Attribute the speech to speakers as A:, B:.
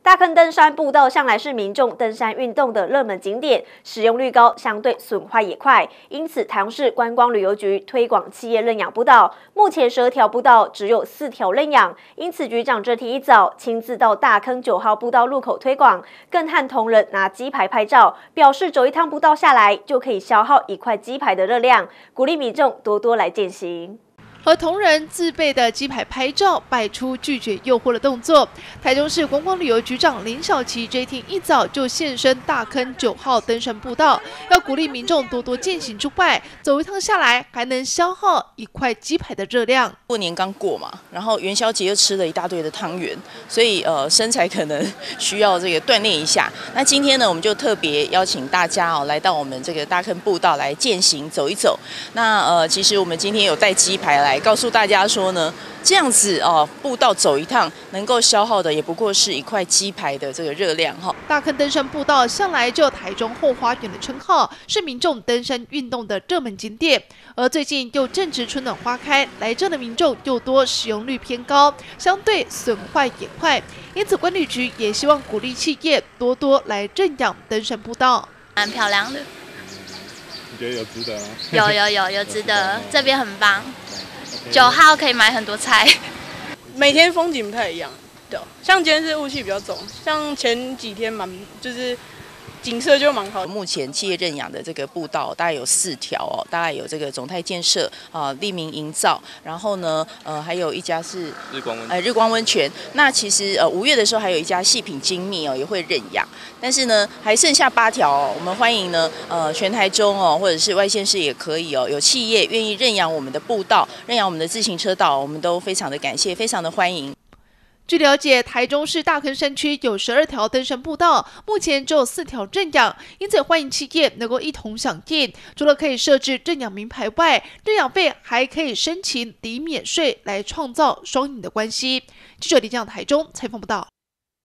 A: 大坑登山步道向来是民众登山运动的热门景点，使用率高，相对损坏也快。因此，台中市观光旅游局推广企业认养步道，目前12条步道只有4条认养。因此，局长这天一早亲自到大坑9号步道路口推广，更和同仁拿鸡排拍照，表示走一趟步道下来就可以消耗1块鸡排的热量，鼓励民众多多来践行。
B: 和同仁自备的鸡排拍照，摆出拒绝诱惑的动作。台中市观光旅游局长林小琪这一天一早就现身大坑9号登山步道，要鼓励民众多多践行之外，走一趟下来还能消耗1块鸡排的热量。
C: 过年刚过嘛，然后元宵节又吃了一大堆的汤圆，所以身材可能需要这个锻炼一下。那今天呢，我们就特别邀请大家来到我们这个大坑步道来践行走一走。那其实我们今天有带鸡排来告诉大家说呢，这样子步道走一趟，能够消耗的也不过是1块鸡排的这个热量哈。
B: 大坑登山步道向来就有台中后花园的称号，是民众登山运动的热门景点。而最近又正值春暖花开，来这的民众又多，使用率偏高，相对损坏也快。因此，观旅局也希望鼓励企业多多来认养登山步道。
D: 蛮漂亮的，
E: 你觉得有值得吗？
D: 有值得，这边很棒。9号可以买很多菜，
F: 每天风景不太一样，对，像今天是雾气比较重，像前几天就是景色就蛮好的。
C: 目前企业认养的这个步道大概有4条哦，大概有这个总泰建设利民营造，然后呢还有一家是日光温泉。那其实5月的时候还有一家细品精密也会认养，但是呢还剩下8条哦。我们欢迎呢全台中或者是外县市也可以有企业愿意认养我们的步道，认养我们的自行车道，我们都非常的感谢，非常的欢迎。
B: 据了解，台中市大坑山区有12条登山步道，目前只有4条认养，因此欢迎企业能够一同响应。除了可以设置认养名牌外，认养费还可以申请抵免税，来创造双赢的关系。记者李江台中采访报道。